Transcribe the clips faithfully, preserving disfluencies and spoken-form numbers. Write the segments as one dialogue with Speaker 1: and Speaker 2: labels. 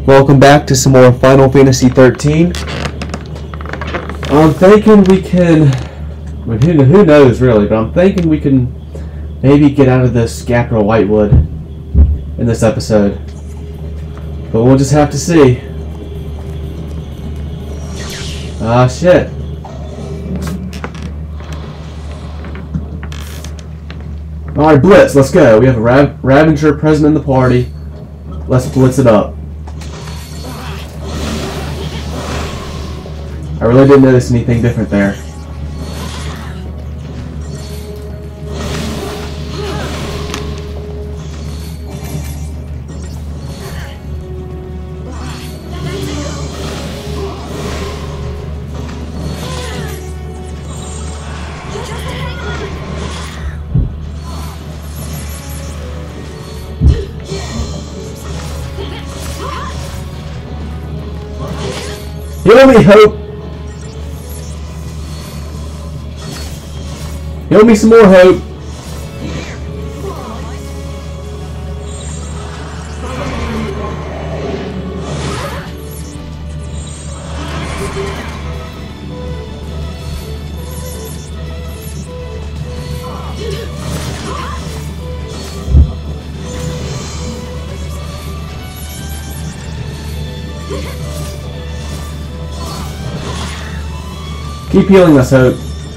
Speaker 1: Welcome back to some more Final Fantasy thirteen. I'm thinking we can, well, who, who knows really, but I'm thinking we can maybe get out of this Gapra Whitewood in this episode. But we'll just have to see. Ah, shit. Alright, Blitz, let's go. We have a Rav Ravager present in the party. Let's blitz it up. I really didn't notice anything different there. Heal me, Hope! Heal me some more, Hope! Keep healing us, Hope.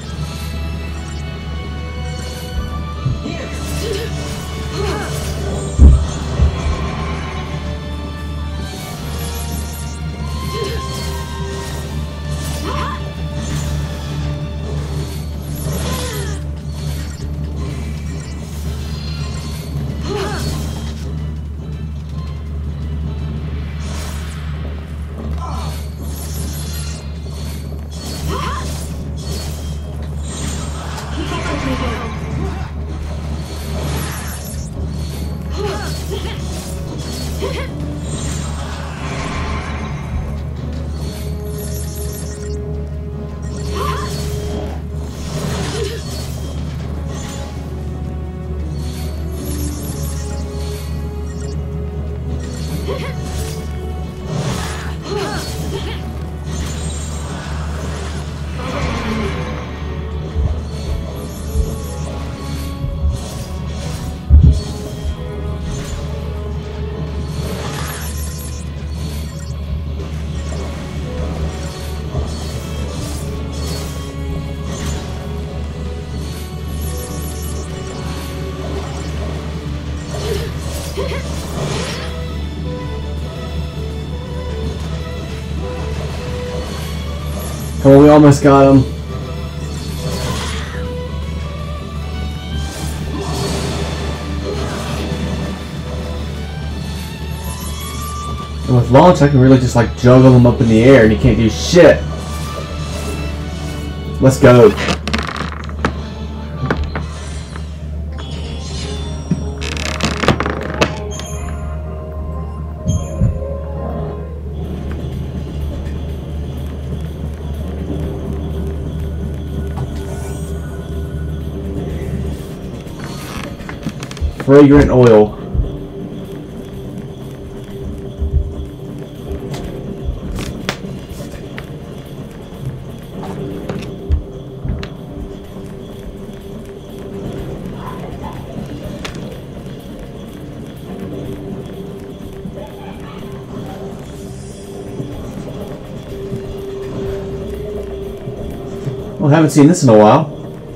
Speaker 1: Oh, we almost got him. And with launch, I can really just like juggle him up in the air and he can't do shit. Let's go. Fragrant oil. Well, I haven't seen this in a while.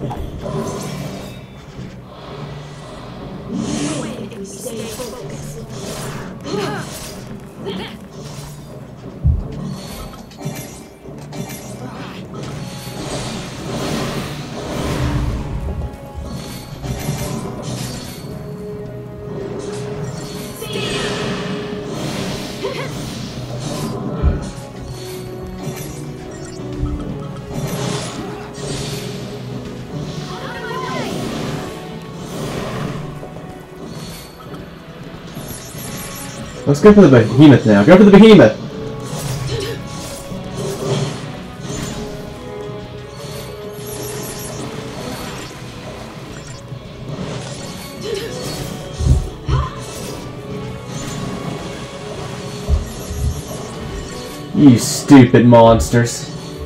Speaker 1: Let's go for the behemoth now. Go for the behemoth! You stupid monsters.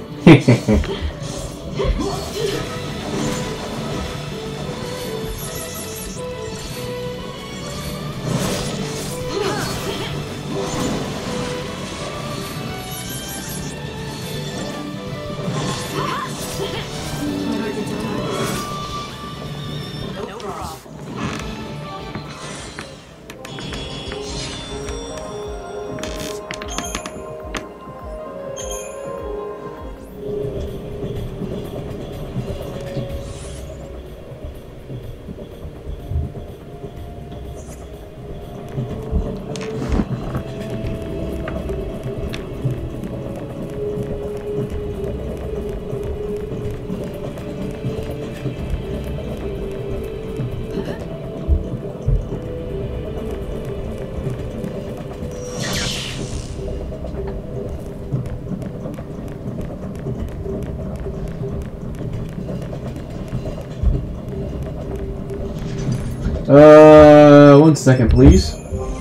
Speaker 1: Uh, one second, please.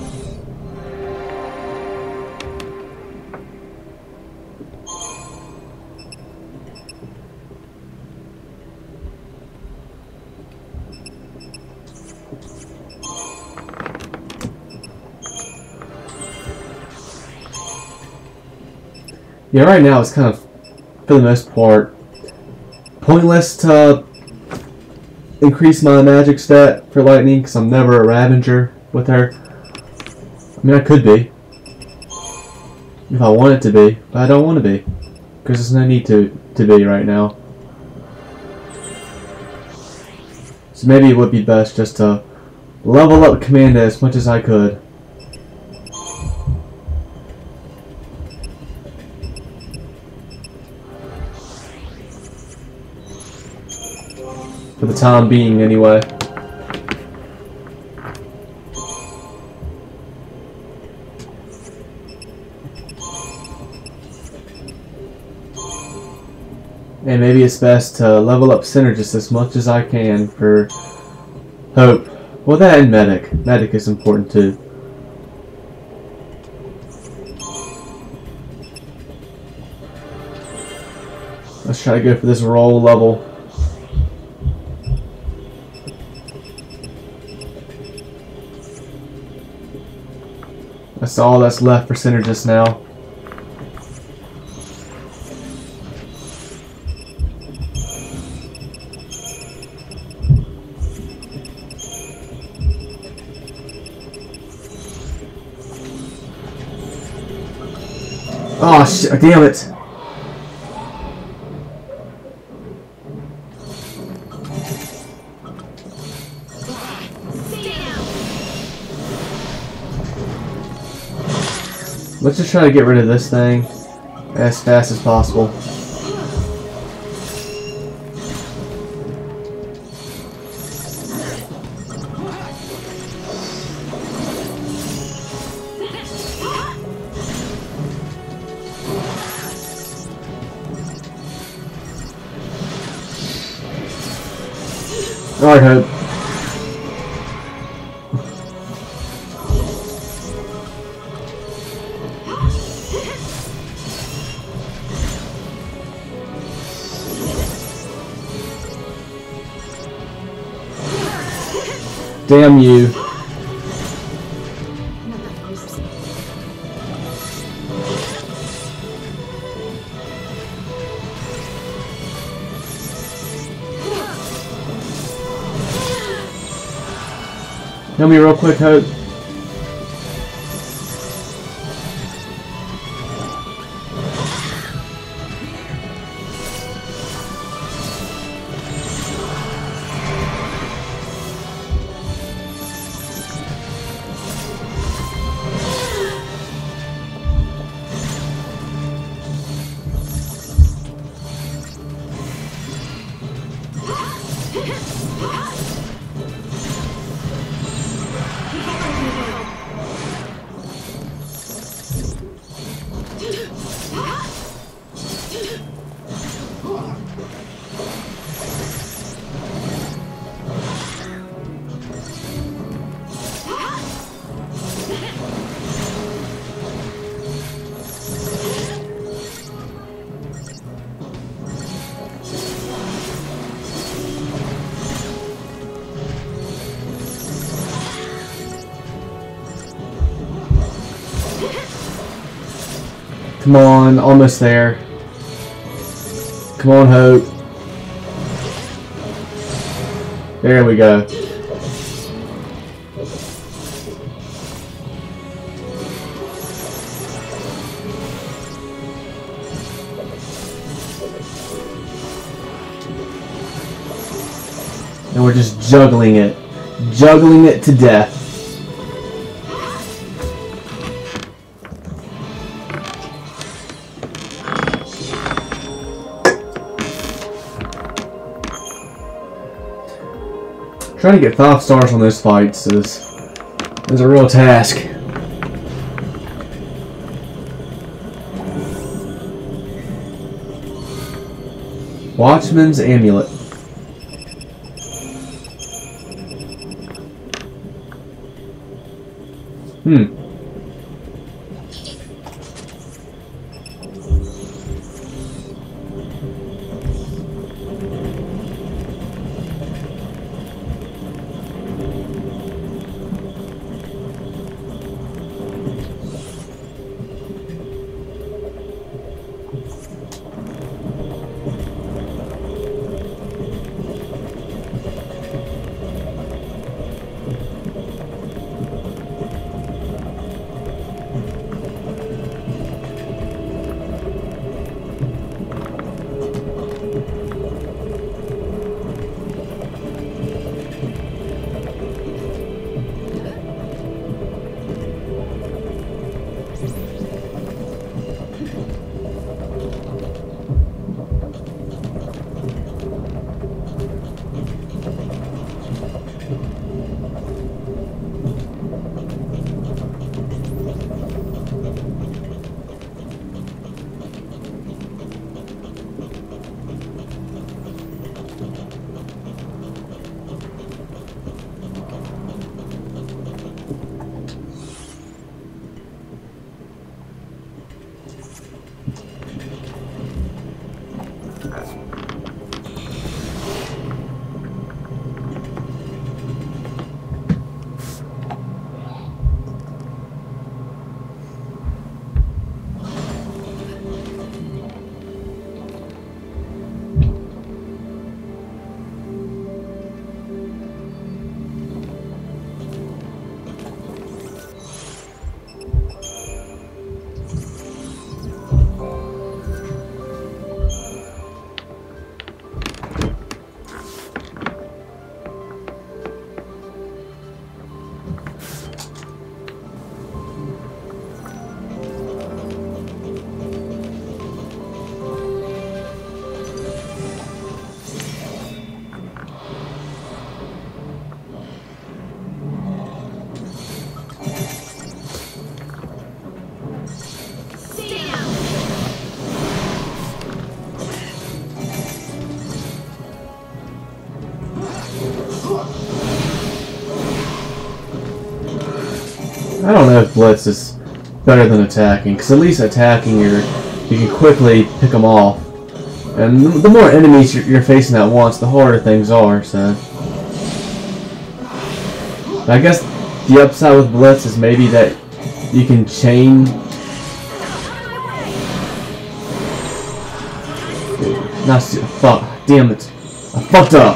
Speaker 1: Yeah, right now it's kind of, for the most part, pointless to increase my magic stat for lightning because I'm never a Ravager with her. I mean, I could be if I wanted to be, but I don't want to be because there's no need to to be right now. So maybe it would be best just to level up Commander as much as I could. For the time being, anyway. And maybe it's best to level up Synergist as much as I can for Hope. Well, that and Medic. Medic is important too. Let's try to go for this roll level. That's all that's left for Synergist now. Oh shit, damn it. Let's just try to get rid of this thing as fast as possible. Alright, Hope. Damn you. Tell me real quick, Hope. Come on, almost there. Come on, Hope. There we go. And we're just juggling it. Juggling it to death. Trying to get five stars on those fights is, is a real task. Watchman's Amulet. Hmm. I don't know if Blitz is better than attacking, because at least attacking, you're, you can quickly pick them off. And the more enemies you're, you're facing at once, the harder things are, so... I guess the upside with Blitz is maybe that you can chain... Not... Fuck. Damn it. I fucked up.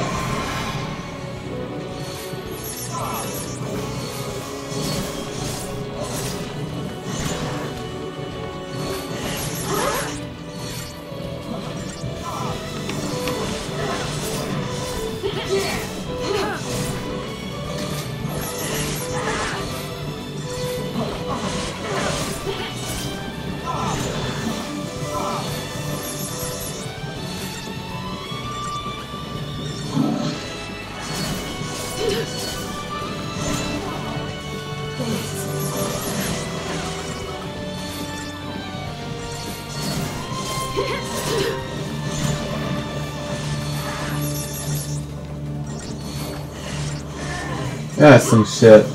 Speaker 1: That's some shit.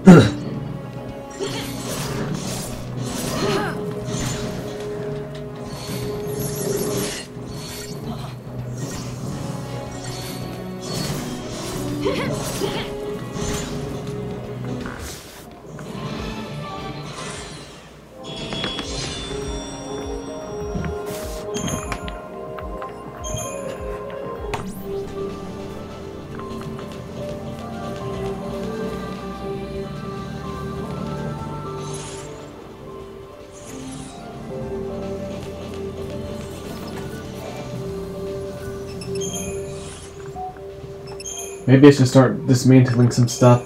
Speaker 1: Maybe I should start dismantling some stuff.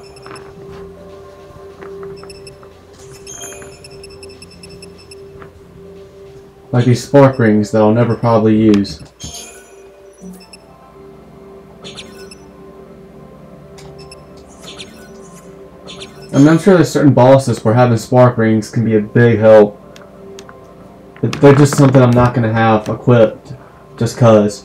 Speaker 1: Like these spark rings that I'll never probably use. I mean, I'm sure there's certain bosses where having spark rings can be a big help. But they're just something I'm not going to have equipped just cause.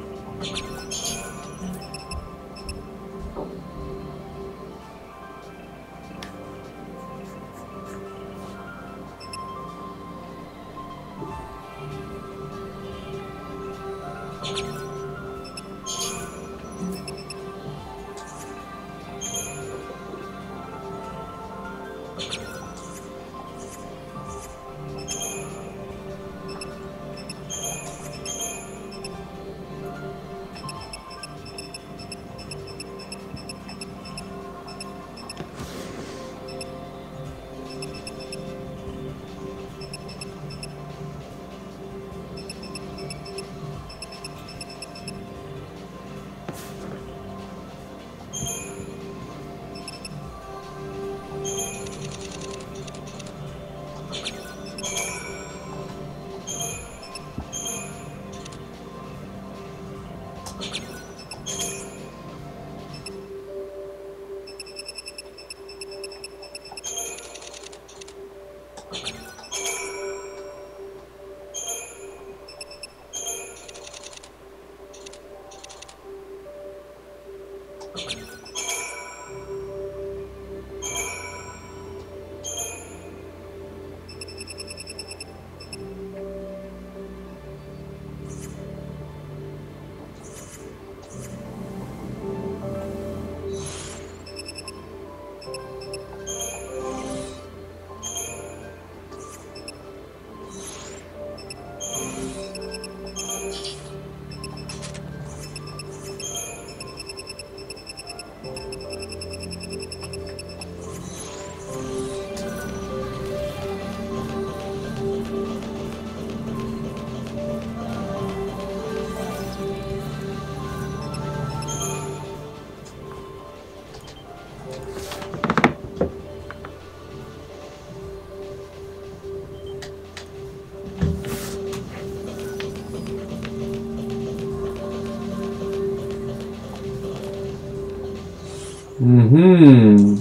Speaker 1: Mm-hmm.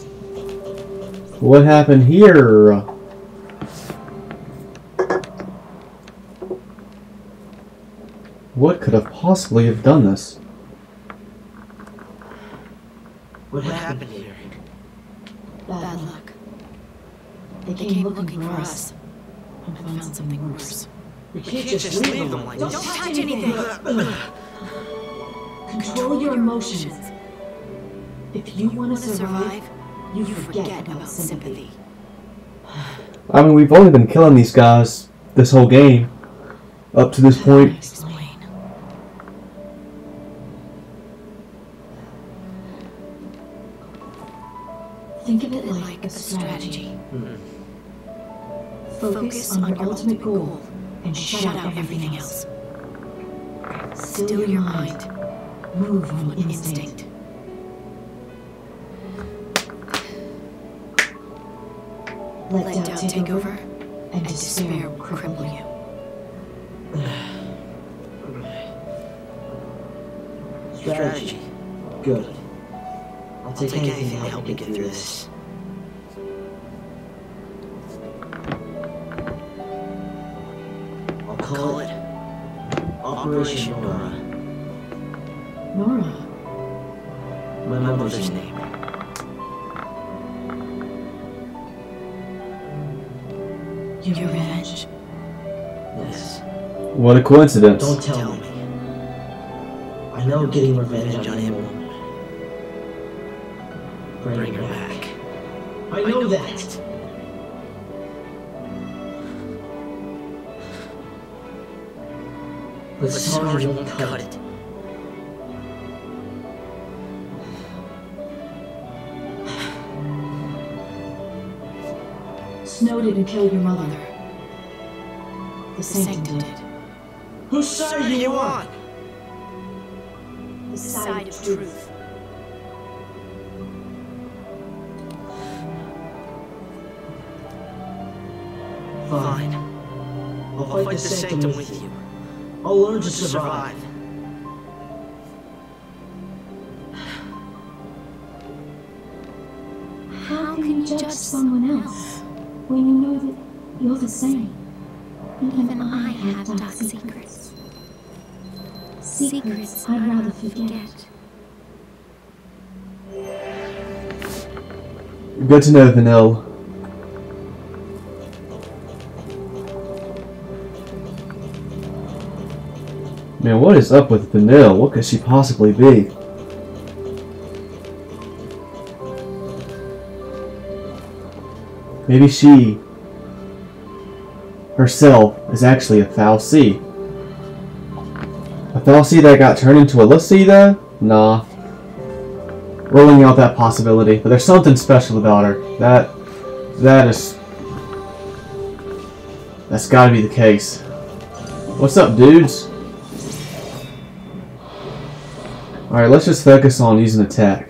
Speaker 1: What happened here? What could have possibly have done this?
Speaker 2: What happened here?
Speaker 3: Bad luck. They came looking for us and found something worse.
Speaker 2: We can't just leave them like
Speaker 3: Don't
Speaker 2: this.
Speaker 3: touch anything! Control your emotions. If you want to survive, you forget about sympathy.
Speaker 1: I mean, we've only been killing these guys this whole game. Up to this point.
Speaker 3: Explain. Think of it like a strategy. Focus on your ultimate goal and shut out everything else. Still your mind. Move on instinct. Let doubt take over, and despair will cripple you.
Speaker 2: Strategy. Good. I'll take anything to help me get through this. I'll call it Operation Nora.
Speaker 3: Nora.
Speaker 2: My mother's name.
Speaker 3: Your revenge?
Speaker 2: Yes.
Speaker 1: What a coincidence.
Speaker 2: Don't tell me. I know getting revenge on him will bring her back. I know that. But Sarge won't cut it.
Speaker 3: Snow didn't kill your mother. The Sanctum did.
Speaker 2: Whose side are you on?
Speaker 3: The side of truth.
Speaker 2: Fine. I'll fight, fight the Sanctum with you. I'll learn to survive.
Speaker 3: How can you judge someone else when you know that you're the same? Even I have dark secrets. Secrets I'd rather forget.
Speaker 1: Good to know, Vanille. Man, what is up with Vanille? What could she possibly be? Maybe she herself is actually a fal'Cie. A fal'Cie that got turned into a l'Cie though? Nah. Ruling out that possibility. But there's something special about her. That that is that's gotta be the case. What's up, dudes? Alright, let's just focus on using attack.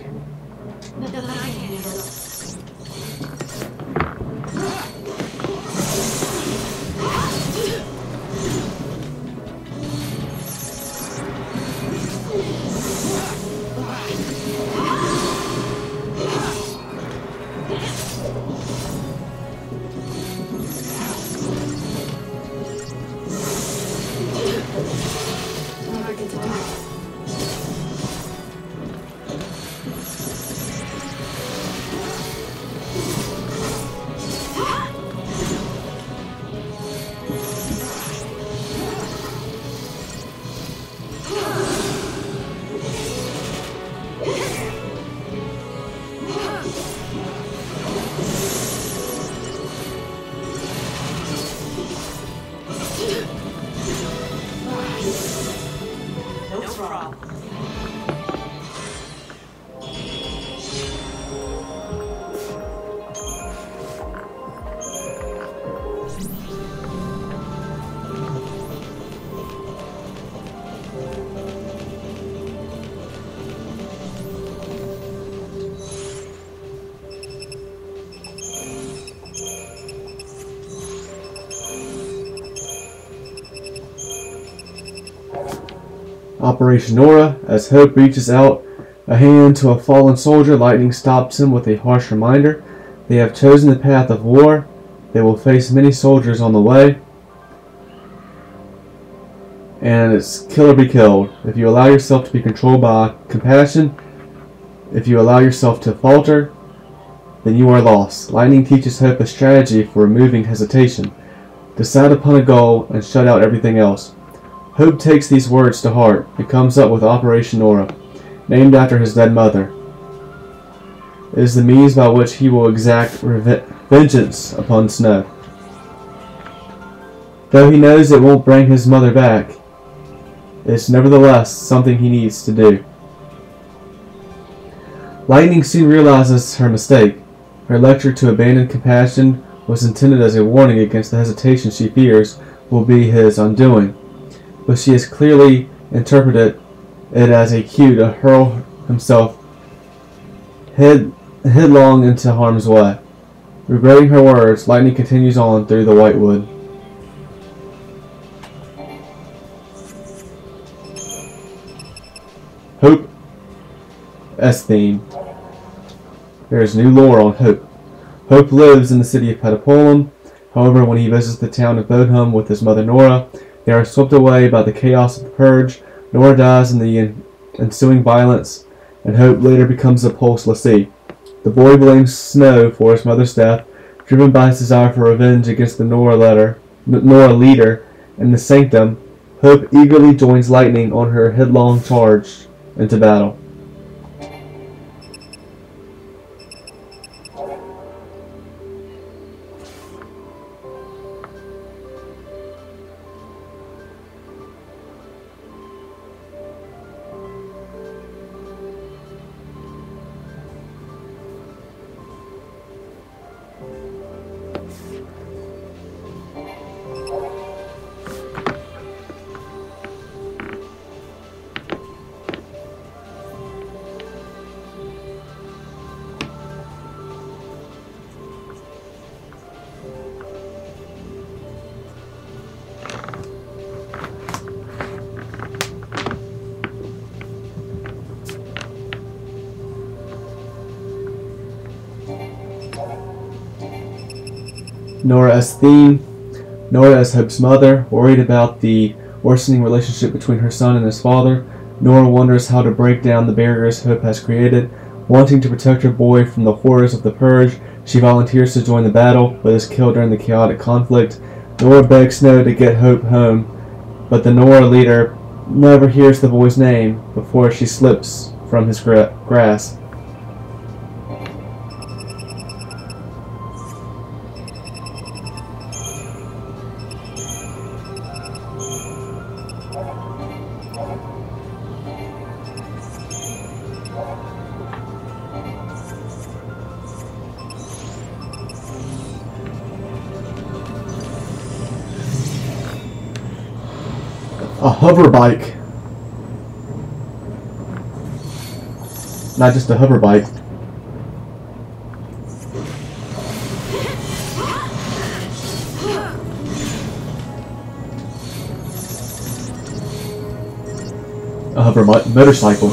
Speaker 1: Operation Nora. As Hope reaches out a hand to a fallen soldier, Lightning stops him with a harsh reminder. They have chosen the path of war. They will face many soldiers on the way. And it's kill or be killed. If you allow yourself to be controlled by compassion, if you allow yourself to falter, then you are lost. Lightning teaches Hope a strategy for removing hesitation. Decide upon a goal and shut out everything else. Hope takes these words to heart and comes up with Operation Nora, named after his dead mother. It is the means by which he will exact vengeance upon Snow. Though he knows it won't bring his mother back, it's nevertheless something he needs to do. Lightning soon realizes her mistake. Her lecture to abandon compassion was intended as a warning against the hesitation she fears will be his undoing, but she has clearly interpreted it as a cue to hurl himself head, headlong into harm's way. Regretting her words, Lightning continues on through the Whitewood. Hope S theme. There is new lore on Hope. Hope lives in the city of Petapolim. However, when he visits the town of Bodham with his mother Nora, they are swept away by the chaos of the Purge. Nora dies in the ensuing violence, and Hope later becomes a Pulse l'Cie. The boy blames Snow for his mother's death, Driven by his desire for revenge against the Nora leader, Nora leader and the Sanctum, Hope eagerly joins Lightning on her headlong charge into battle. Nora as Theme. Nora as Hope's mother, worried about the worsening relationship between her son and his father. Nora wonders how to break down the barriers Hope has created. Wanting to protect her boy from the horrors of the Purge, she volunteers to join the battle, but is killed during the chaotic conflict. Nora begs Snow to get Hope home, but the Nora leader never hears the boy's name before she slips from his gra grasp. A hover bike. Not just a hover bike. A hover motorcycle.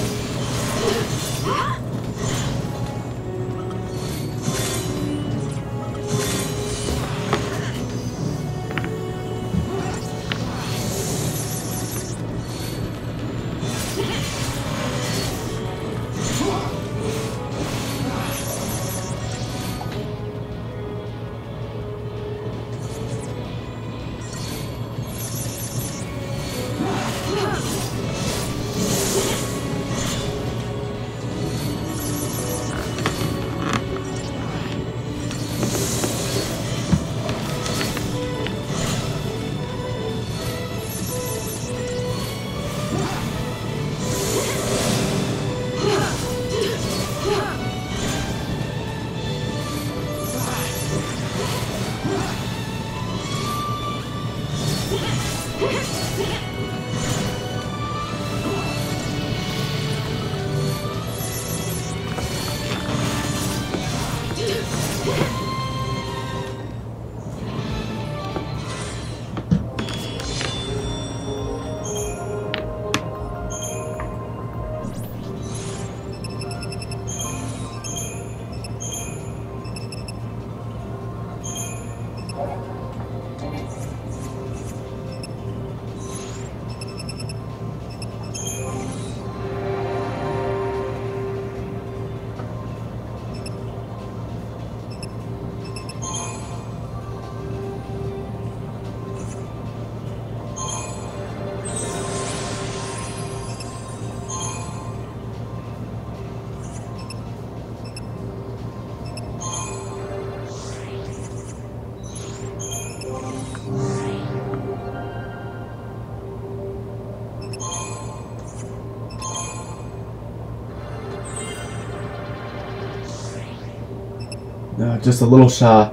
Speaker 1: No, just a little shy.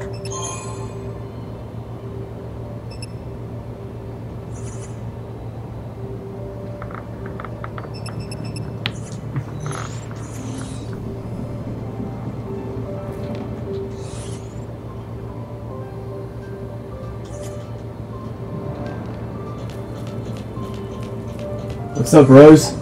Speaker 1: What's up, Rose?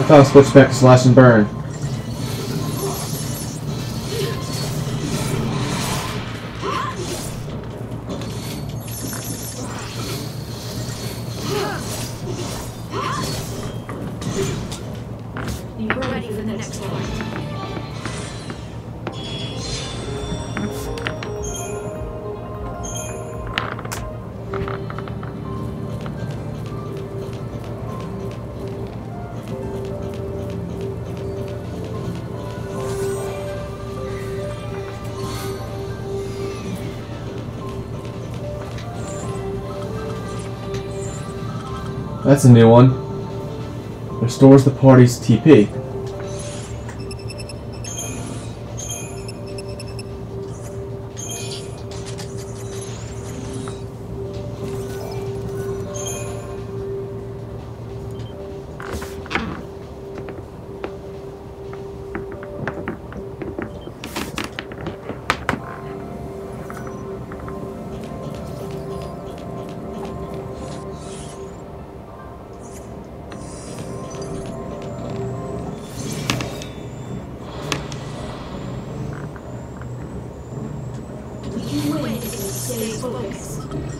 Speaker 1: I thought I switched back to slash and burn.
Speaker 3: Be ready for the next fight.
Speaker 1: That's a new one. Restores the party's T P.
Speaker 3: You win if you stay focused.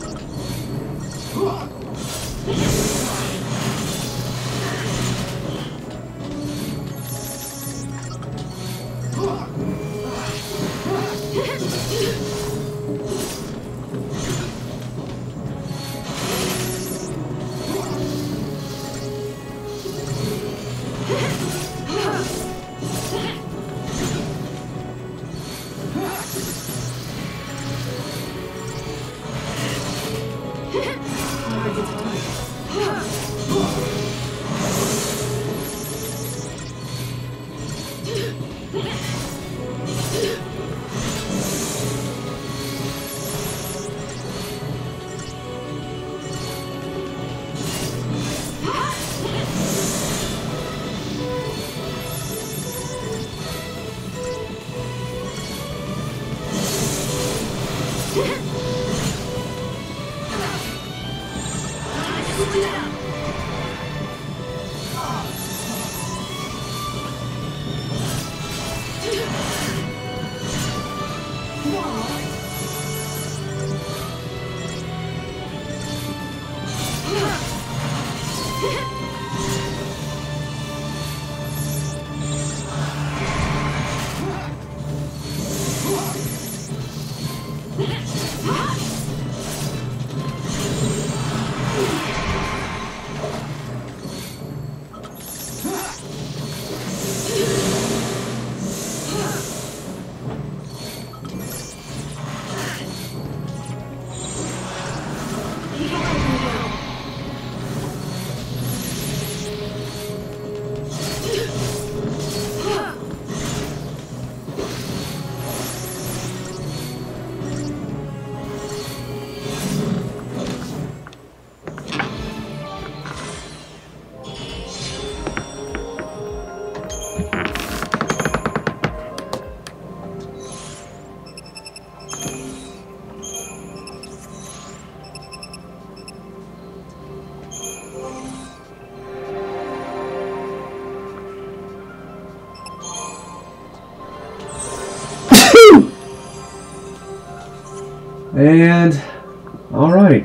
Speaker 1: And alright.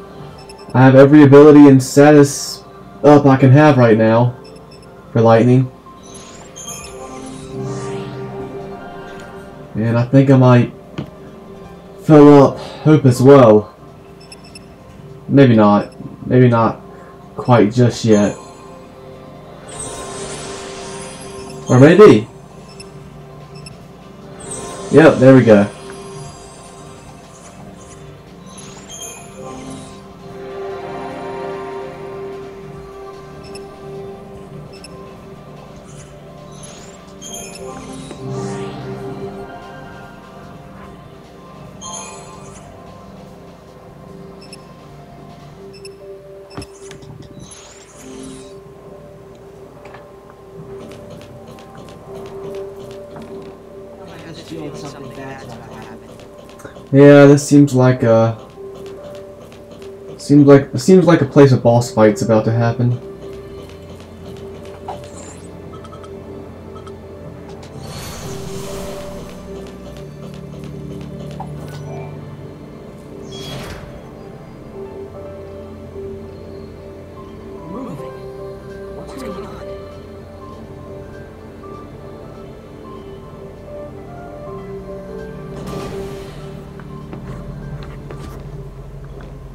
Speaker 1: I have every ability and status up I can have right now for lightning. And I think I might fill up hope as well. Maybe not. Maybe not quite just yet. Or maybe. Yep, there we go. Yeah, this seems like a seems like seems like a place of boss fights about to happen.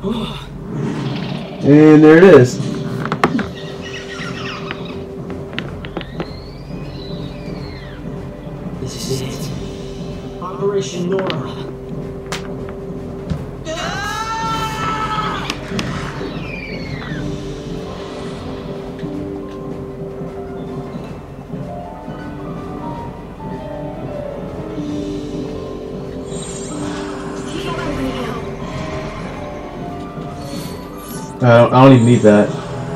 Speaker 1: And there it is.
Speaker 2: This is it. Operation Nora.
Speaker 1: I don't, I don't even need that.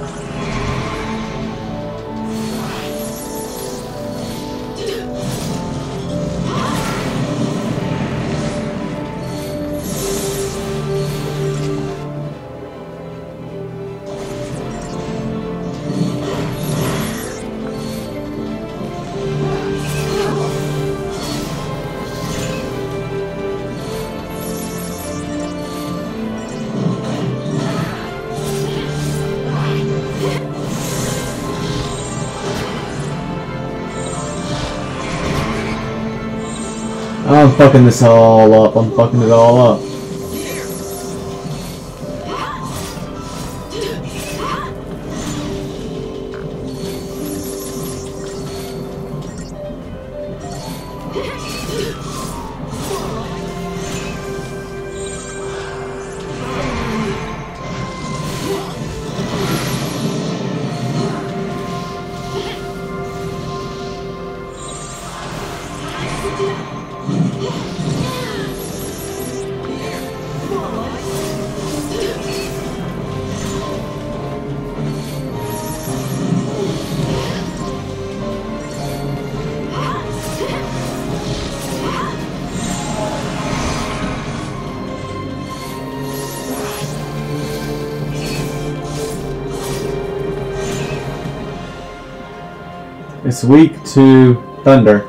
Speaker 1: I'm fucking this all up. I'm fucking it all up. It's weak to thunder.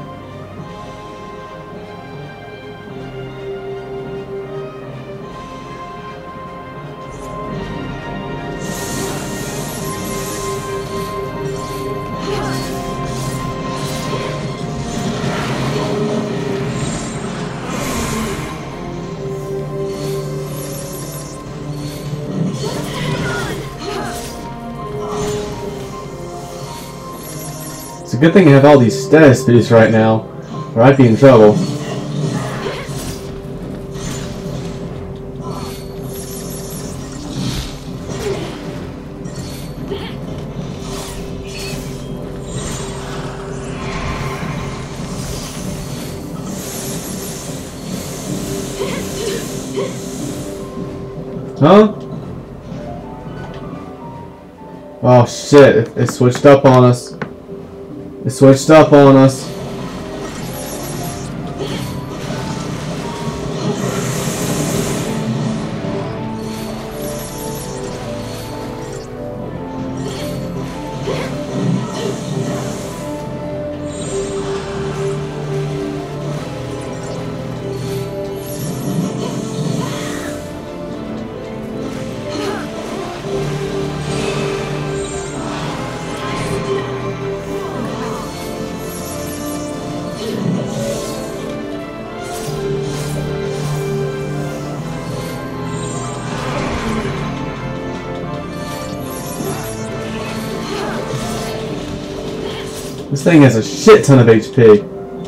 Speaker 1: It's a good thing I have all these status boosts right now, or I'd be in trouble. Huh? Oh shit, it, it switched up on us. It switched up on us. This thing has a shit ton of H P.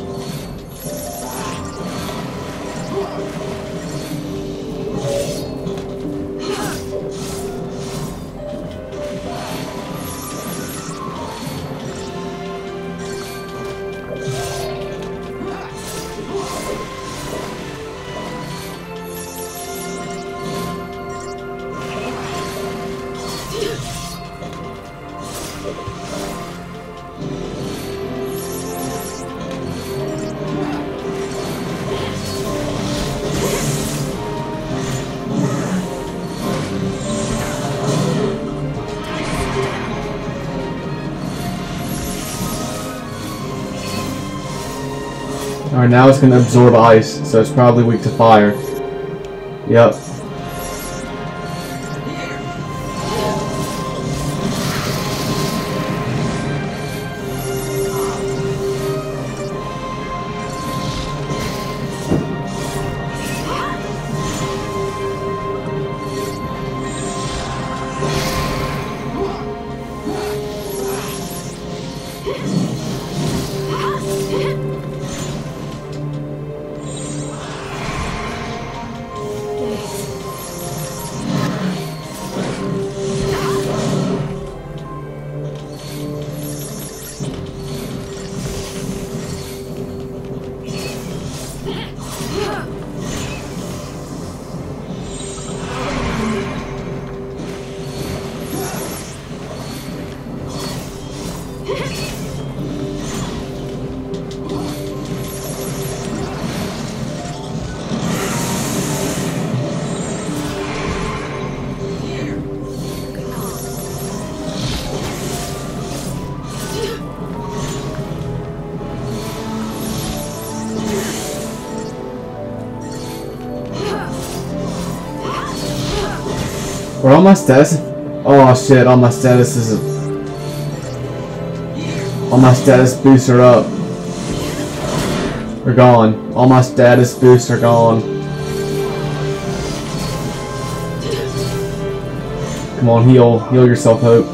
Speaker 1: Alright, now it's going to absorb ice, so it's probably weak to fire. Yep. Where all my status? Oh shit! All my status is. All my status boosts are up. They're gone. All my status boosts are gone. Come on, heal, heal yourself, Hope.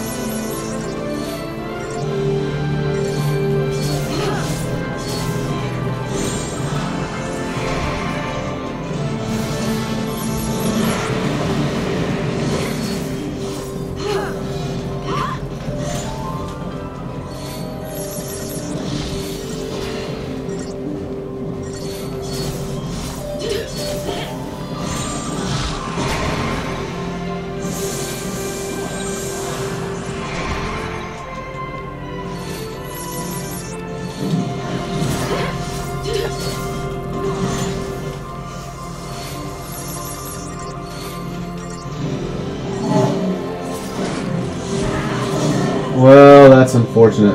Speaker 1: Well, that's unfortunate.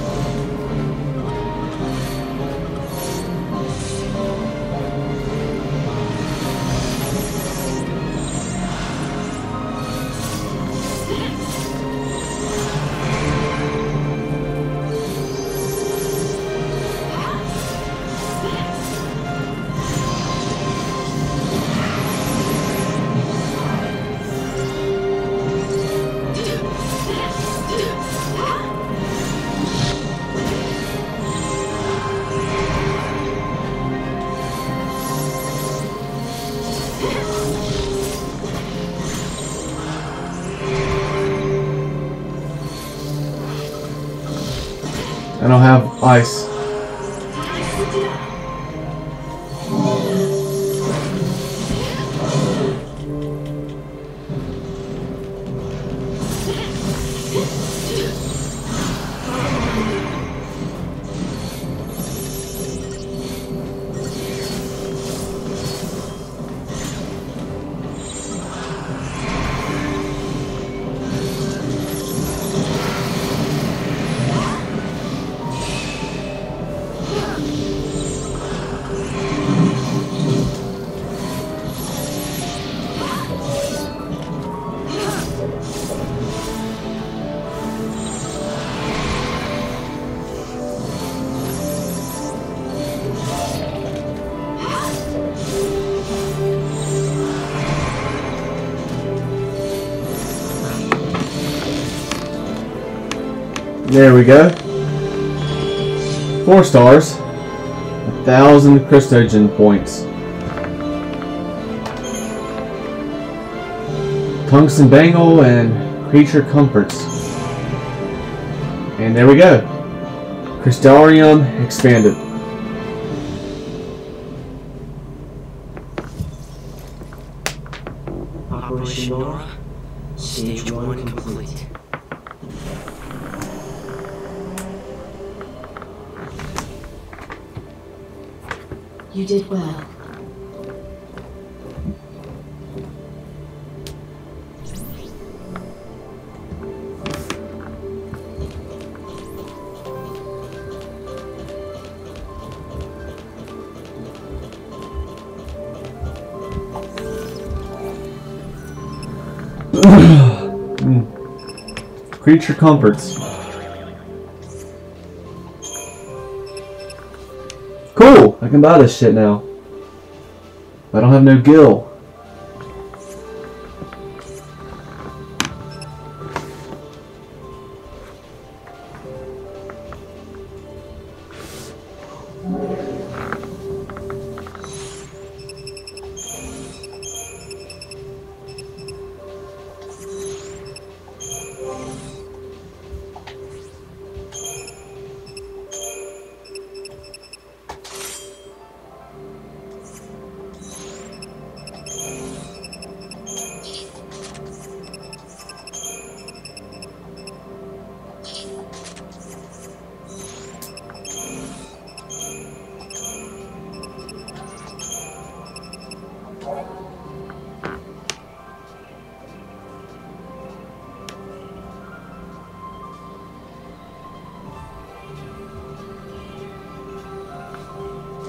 Speaker 1: I don't have ice. There we go. Four stars. A thousand Christogen points. Tungsten Bangle and Creature Comforts. And there we go. Crystarium expanded.
Speaker 2: Operation Nora, stage one complete.
Speaker 3: You did well.
Speaker 1: Creature Comforts. Cool! I can buy this shit now. I don't have no gil.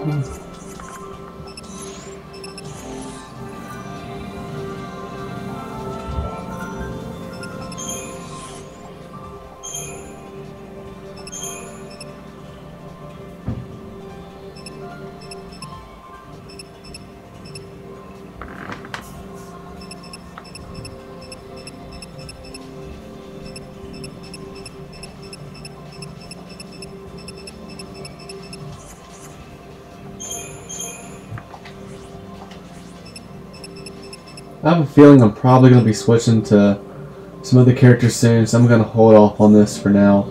Speaker 1: I have a feeling I'm probably going to be switching to some other characters soon, so I'm going to hold off on this for now.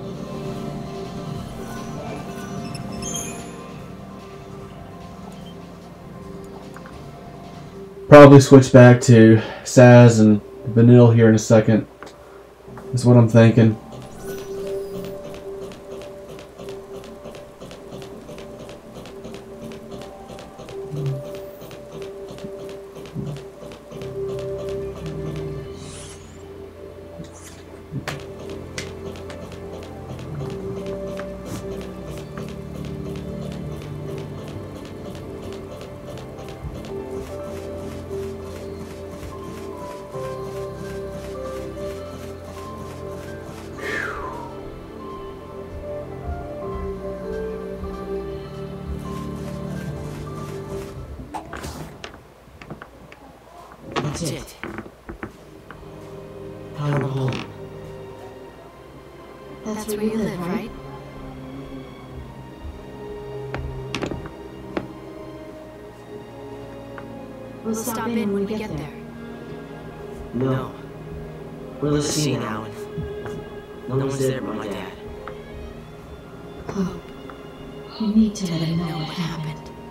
Speaker 1: Probably switch back to Saz and Vanille here in a second, is what I'm thinking.
Speaker 2: That's it. Power home.
Speaker 3: That's where you live, right? We'll stop in when we get there.
Speaker 2: No. We're listening now, and no one's there but my dad.
Speaker 3: Hope. You need to let him know what happened.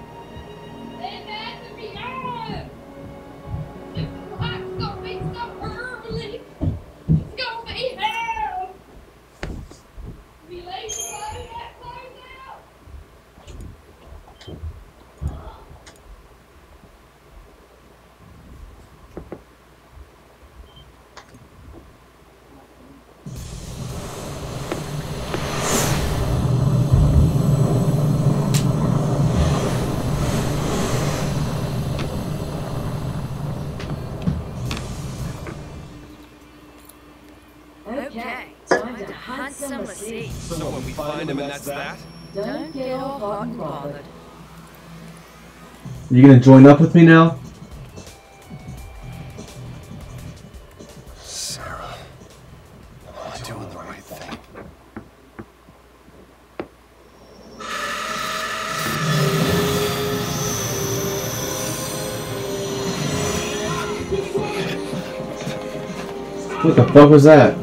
Speaker 4: Okay, time to hunt some receipts.
Speaker 5: So when we find him and that's that?
Speaker 4: Don't get all hot and bothered.
Speaker 1: You gonna join up with me now?
Speaker 5: Sarah, am I doing the right thing?
Speaker 1: What the fuck was that?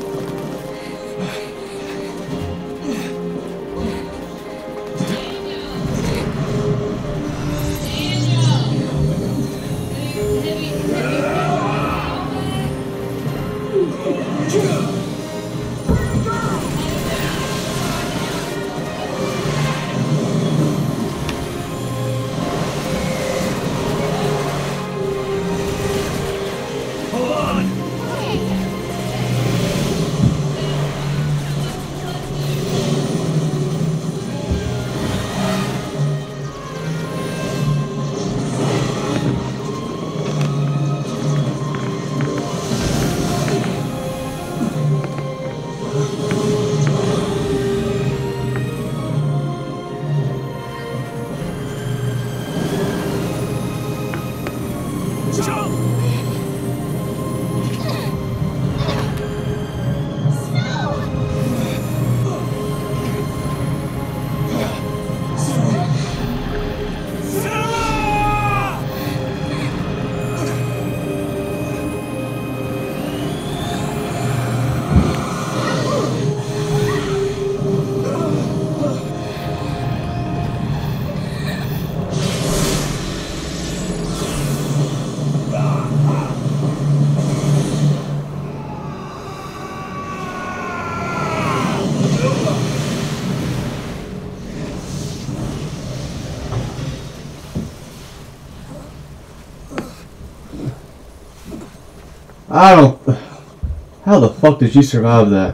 Speaker 1: I don't... How the fuck did you survive that?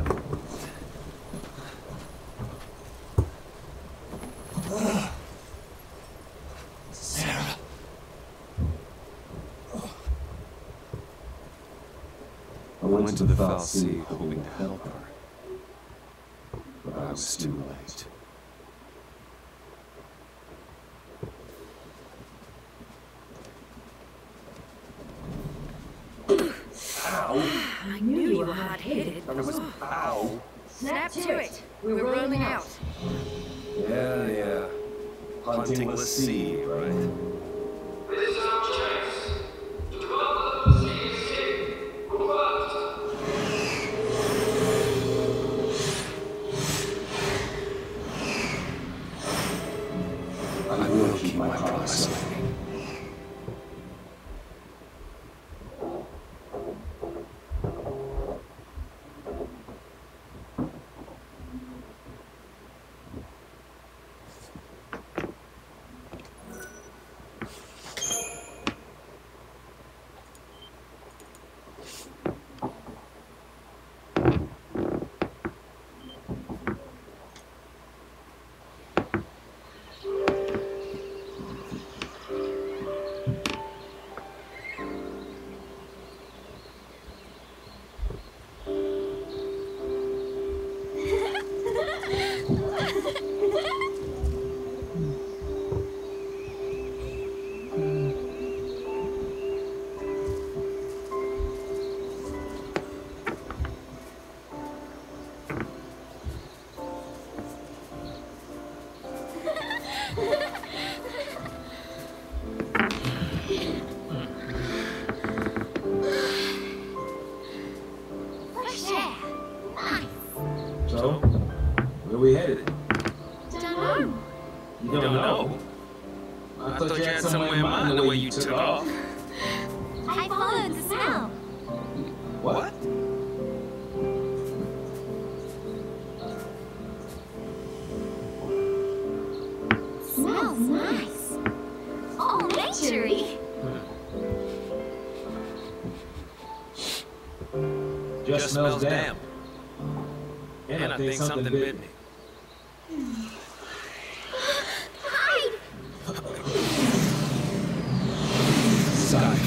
Speaker 5: went to the Foul Sea hoping to help her. But I was too late.
Speaker 4: I knew you were hard-headed.
Speaker 5: That was ow.
Speaker 4: Snap to it. We're rolling out.
Speaker 5: Yeah, yeah. Hunting the sea, right? I will keep my promise.
Speaker 6: So, where we headed?
Speaker 4: Don't know.
Speaker 6: You don't know? I thought you had somewhere in mind the way you took off.
Speaker 4: I followed the smell.
Speaker 6: What?
Speaker 4: Smells nice. All naturey.
Speaker 6: Just smells damp. And I think something bit me.
Speaker 4: Hide!
Speaker 6: Sorry.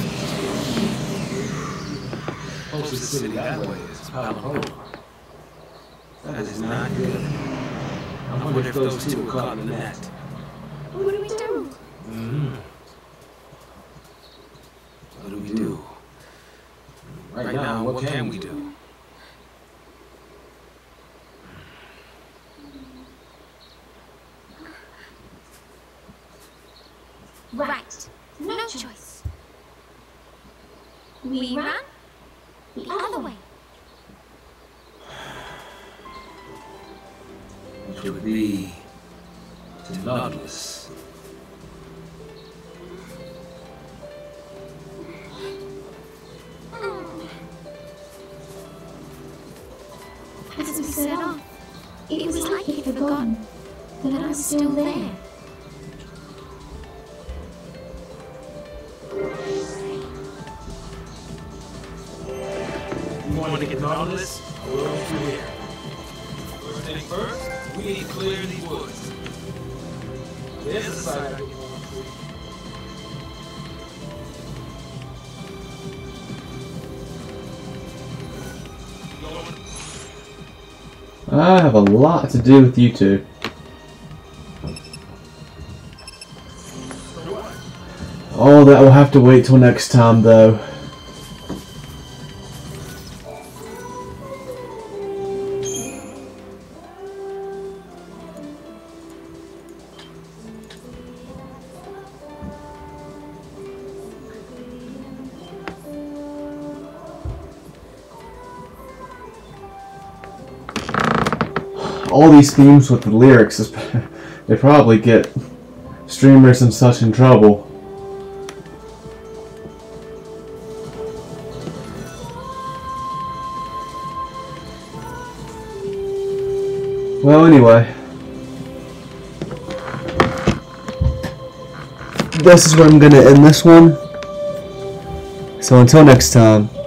Speaker 6: Most of the city that way is piled over. That is not good. I wonder if those two were caught in the net.
Speaker 4: What do we do?
Speaker 6: Mm-hmm. What do we do? Right now, what can we do?
Speaker 4: Right. No choice. We run the other way.
Speaker 6: Which would be to Nautilus.
Speaker 4: As we set off, it was like he'd forgotten that I was still there.
Speaker 6: You want to get Nautilus? We're on through here. First thing first, we need to clear these woods. There's the side.
Speaker 1: I have a lot to do with you two. Oh, that will have to wait till next time, though. All these themes with the lyrics, they probably get streamers and such in trouble. Well, anyway, this is where I'm going to end this one. So until next time.